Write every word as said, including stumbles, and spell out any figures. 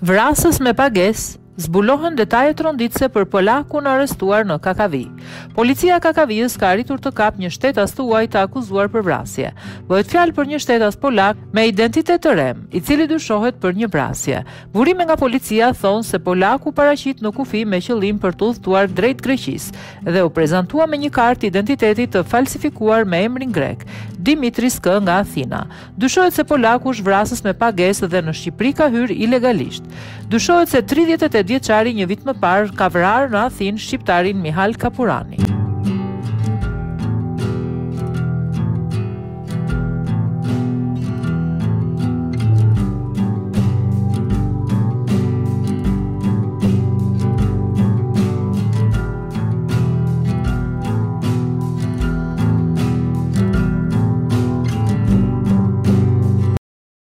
Vrasës me pagesë. Zbulohen detajet ronditëse për polakun arrestuar në Kakavi. Policia e Kakavijës ka arritur të kapë një shtetas të huaj të akuzuar për vrasje. Bëhet fjalë për një shtetas polak me identitet të rem, i cili dyshohet për një vrasje. Burime nga policia thonë se polaku paraqit në kufi me qëllim për të udhëtuar drejt Greqisë dhe u prezantua me një kartë identiteti të falsifikuar me emrin grek, Dimitris K nga Athina. Dyshohet se polaku është vrasës me pagesë dhe në Shqipëri ka hyrë ilegalisht. Dyshohet se tridhjetë e tetë vjeçari një vit më parë ka vrarë në Athinë shqiptarin Mihal Kapurani.